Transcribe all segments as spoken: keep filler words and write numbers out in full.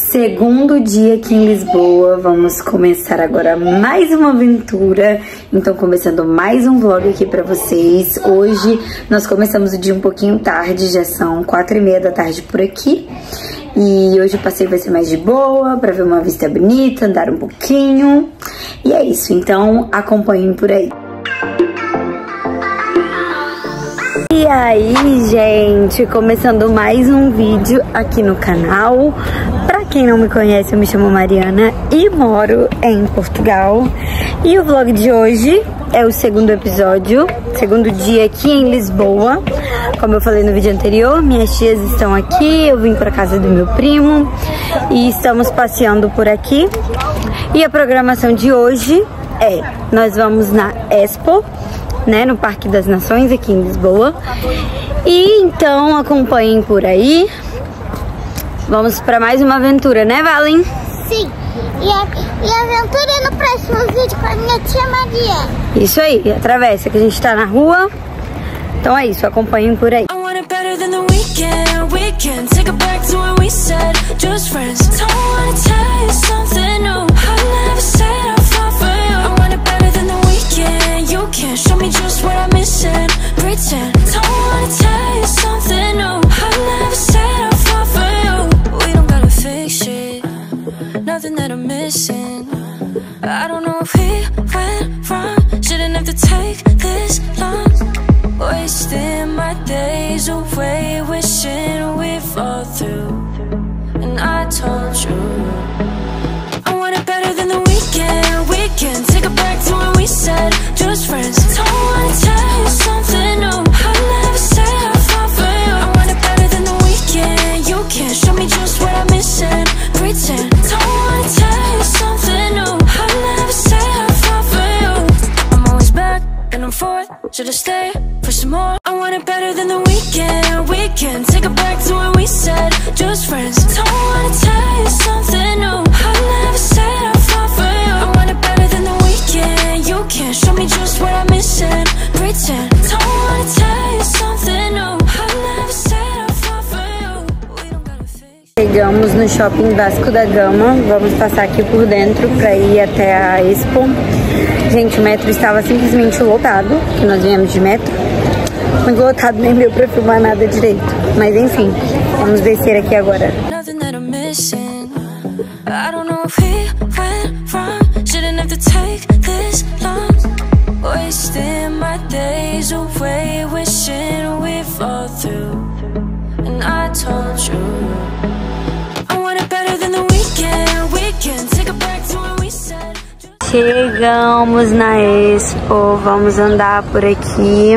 Segundo dia aqui em Lisboa, vamos começar agora mais uma aventura. Então começando mais um vlog aqui pra vocês. Hoje nós começamos o dia um pouquinho tarde, já são quatro e meia da tarde por aqui. E hoje o passeio vai ser mais de boa, pra ver uma vista bonita, andar um pouquinho. E é isso, então acompanhem por aí. E aí, gente, começando mais um vídeo aqui no canal. Pra quem não me conhece, eu me chamo Mariana e moro em Portugal. E o vlog de hoje é o segundo episódio, segundo dia aqui em Lisboa. Como eu falei no vídeo anterior, minhas tias estão aqui, eu vim pra casa do meu primo e estamos passeando por aqui. E a programação de hoje é, nós vamos na Expo, né, no Parque das Nações aqui em Lisboa. E então acompanhem por aí. Vamos para mais uma aventura, né, Valen? Sim. E a, e a aventura é no próximo vídeo com a minha tia Maria. Isso aí, atravessa que a gente tá na rua. Então é isso, acompanhem por aí. Can't show me just what I'm missing. Pretend don't wanna tell you something new. I never said I'll fall for you. We don't gotta fix it. Nothing that I'm missing. I don't know if we went wrong. Shouldn't have to take this long. Wasting my days away, wishing we'd fall through. And I told you I want it better than the weekend. We can take it back to when we said just friends. Don't wanna tell you something new. I never said I'll fall for you. I want it better than the weekend. You can't show me just what I'm missing. Pretend don't wanna tell you something new. I never said I'll fall for you. I'm always back and I'm forth. Should I stay for some more? I want it better than the weekend. We can take it back to when we said just friends. Don't wanna tell you something new. I never said I'll fall for you. I want it better than the weekend. You can't show me just what I'm missing. Pretend don't wanna tell you something new. I never said I'll fall for you. We don't gotta fix. Chegamos no shopping Vasco da Gama. Vamos passar aqui por dentro pra ir até a Expo. Gente, o metro estava simplesmente lotado, que nós viemos de metro. Muito lotado, nem deu pra filmar nada direito. Mas enfim, vamos descer aqui agora. Nothing that I'm missing. I don't know if we went wrong. Shouldn't have to take this long. Wasting my days away, wishing we'd fall through. And I told you I want it better than the weekend. We can take it back to when we said. Chegamos na Expo, vamos andar por aqui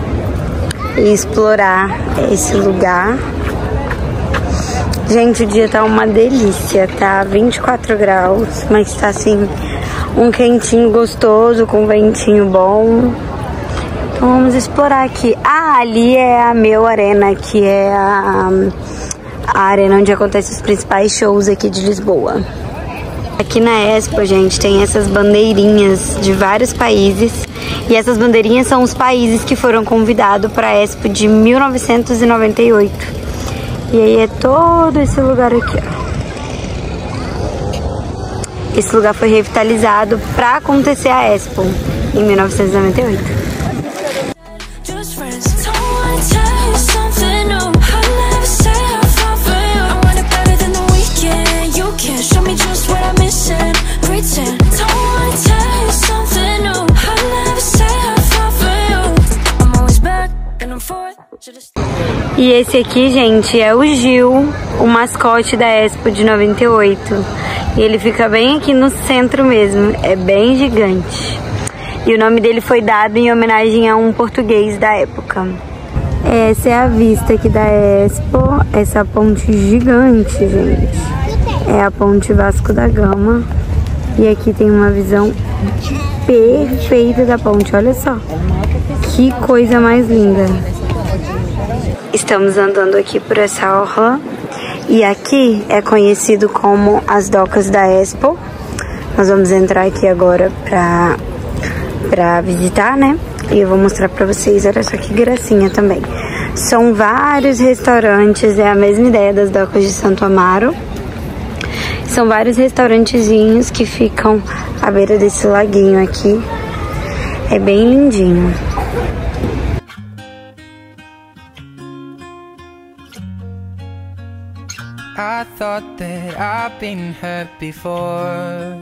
e explorar esse lugar. Gente, o dia tá uma delícia, tá vinte e quatro graus, mas tá assim, um quentinho gostoso, com ventinho bom. Então vamos explorar aqui. Ah, ali é a Meu Arena, que é a, a arena onde acontecem os principais shows aqui de Lisboa. Aqui na Expo, gente, tem essas bandeirinhas de vários países. E essas bandeirinhas são os países que foram convidados para a Expo de mil novecentos e noventa e oito. E aí é todo esse lugar aqui, ó. Esse lugar foi revitalizado para acontecer a Expo em mil novecentos e noventa e oito. E esse aqui, gente, é o Gil, o mascote da Expo de noventa e oito. E ele fica bem aqui no centro mesmo, é bem gigante. E o nome dele foi dado em homenagem a um português da época. Essa é a vista aqui da Expo, essa ponte gigante, gente. É a ponte Vasco da Gama. E aqui tem uma visão perfeita da ponte, olha só. Que coisa mais linda. Estamos andando aqui por essa orla. E aqui é conhecido como as docas da Expo. Nós vamos entrar aqui agora pra, pra visitar, né? E eu vou mostrar pra vocês, olha só que gracinha também. São vários restaurantes, é a mesma ideia das docas de Santo Amaro. São vários restaurantezinhos que ficam à beira desse laguinho aqui. É bem lindinho. I thought that I've been hurt before,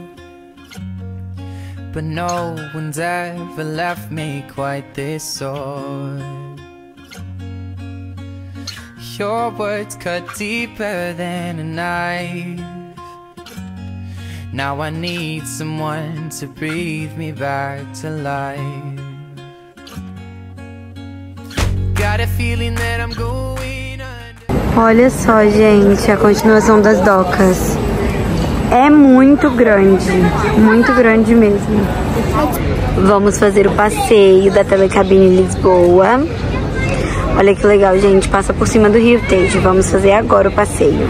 but no one's ever left me quite this sore. Your words cut deeper than a knife. Now I need someone to breathe me back to life. Got a feeling that I'm going under. Olha só, gente, a continuação das docas. É muito grande, muito grande mesmo. Vamos fazer o passeio da Telecabine Lisboa. Olha que legal, gente, passa por cima do Rio Tejo. Vamos fazer agora o passeio.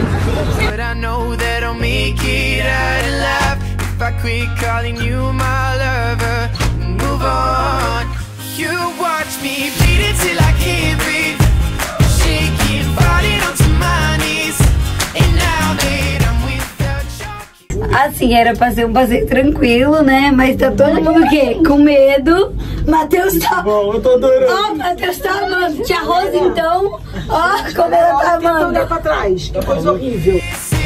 Assim, era pra ser um passeio tranquilo, né? Mas tá todo mundo o quê? Com medo. Matheus tá... Bom, eu tô adorando. Ó, oh, Matheus tá amando. Tia Rosa, então, ó, oh, como ela tá amando. Olha pra trás, que coisa horrível.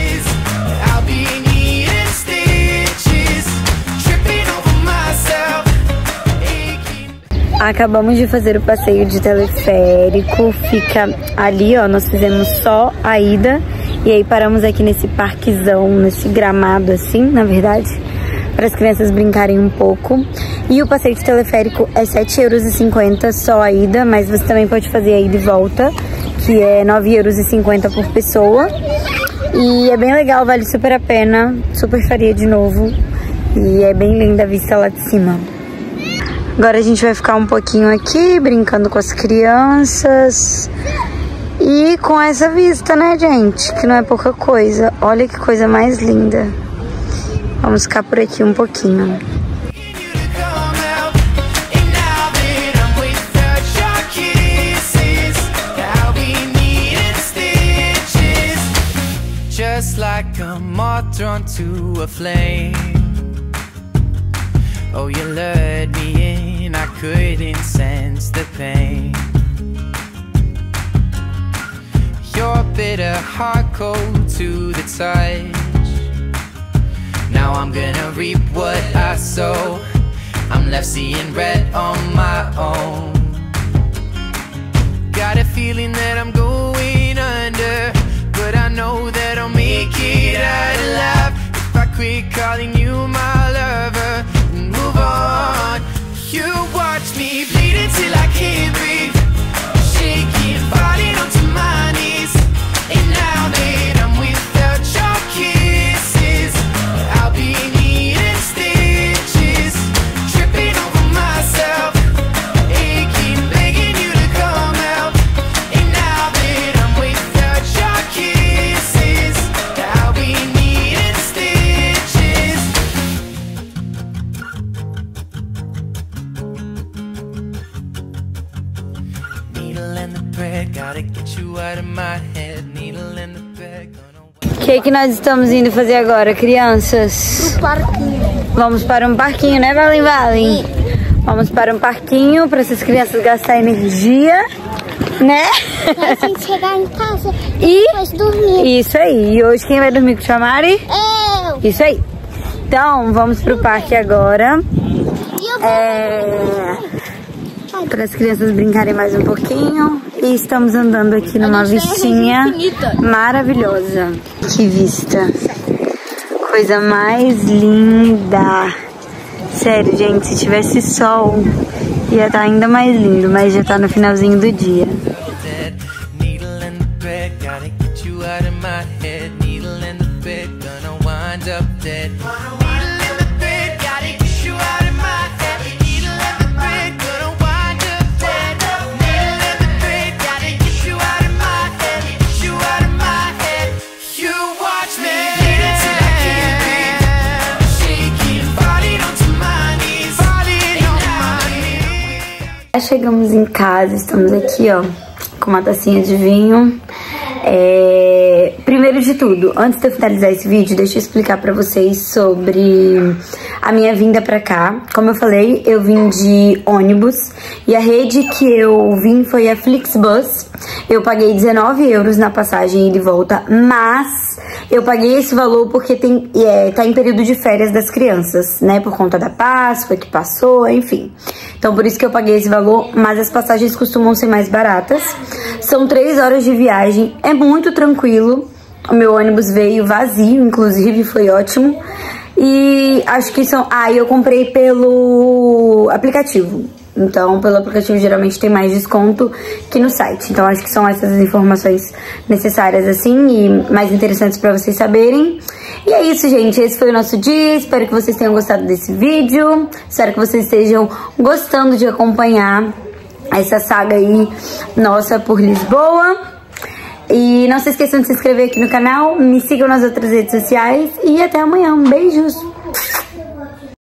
Acabamos de fazer o passeio de teleférico. Fica ali, ó, nós fizemos só a ida. E aí paramos aqui nesse parquezão, nesse gramado assim, na verdade, para as crianças brincarem um pouco. E o passeio de teleférico é sete euros e cinquenta só a ida, mas você também pode fazer a ida e volta, que é nove euros e cinquenta por pessoa. E é bem legal, vale super a pena, super faria de novo. E é bem linda a vista lá de cima. Agora a gente vai ficar um pouquinho aqui, brincando com as crianças. E com essa vista, né, gente? Que não é pouca coisa. Olha que coisa mais linda. Vamos ficar por aqui um pouquinho. Just like a moth drawn to a flame. Oh, you lured me in, I couldn't sense the pain. Your bitter heart cold to the touch. Now I'm gonna reap what I sow. I'm left seeing red on my own. Got a feeling that I'm going under, but I know that I'll make it out alive if I quit calling you my lover and move on. You watch me bleed until I can't breathe, shaking, falling onto my knees. And now that I'm without your kisses, I'll be needing stitches, tripping over myself, aching, begging you to come help. And now that I'm without your kisses, I'll be needing stitches. Needle and the thread, gotta get you out of my head. Needle and the thread, gonna... O que que nós estamos indo fazer agora, crianças? Pro parquinho. Vamos para um parquinho, né, Valen Valen? Vamos para um parquinho para essas crianças gastarem energia, né? Pra gente chegar em casa E depois dormir. isso aí. E hoje quem vai dormir com a Mari? Eu. Isso aí. Então, vamos pro parque agora. E eu vou... É... Para as crianças brincarem mais um pouquinho. E estamos andando aqui numa vistinha maravilhosa. Que vista! Coisa mais linda! Sério, gente, se tivesse sol, ia estar ainda mais lindo, mas já tá no finalzinho do dia. Chegamos em casa, estamos aqui, ó, com uma tacinha de vinho. É... primeiro de tudo, antes de eu finalizar esse vídeo, deixa eu explicar pra vocês sobre a minha vinda pra cá. Como eu falei, eu vim de ônibus e a rede que eu vim foi a Flixbus. Eu paguei dezenove euros na passagem ida e volta, mas eu paguei esse valor porque tem, é, tá em período de férias das crianças, né? Por conta da Páscoa que passou, enfim. Então por isso que eu paguei esse valor, mas as passagens costumam ser mais baratas. São três horas de viagem, é muito tranquilo. O meu ônibus veio vazio, inclusive, foi ótimo. E acho que são... Ah, eu comprei pelo aplicativo. Então, pelo aplicativo geralmente tem mais desconto que no site. Então, acho que são essas as informações necessárias, assim, e mais interessantes pra vocês saberem. E é isso, gente. Esse foi o nosso dia. Espero que vocês tenham gostado desse vídeo. Espero que vocês estejam gostando de acompanhar essa saga aí nossa por Lisboa. E não se esqueçam de se inscrever aqui no canal. Me sigam nas outras redes sociais. E até amanhã. Beijos!